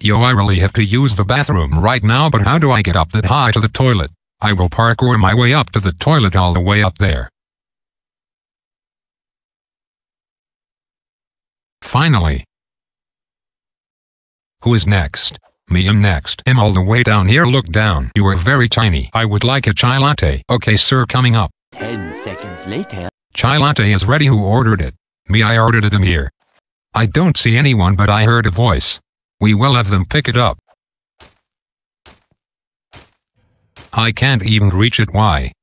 Yo, I really have to use the bathroom right now, but how do I get up that high to the toilet? I will parkour my way up to the toilet all the way up there. Finally. Who is next? Me, I'm next. I'm all the way down here. Look down. You are very tiny. I would like a chai latte. Okay, sir, coming up. 10 seconds later. Chai latte is ready. Who ordered it? Me, I ordered it. I'm here. I don't see anyone, but I heard a voice. We will have them pick it up. I can't even reach it. Why?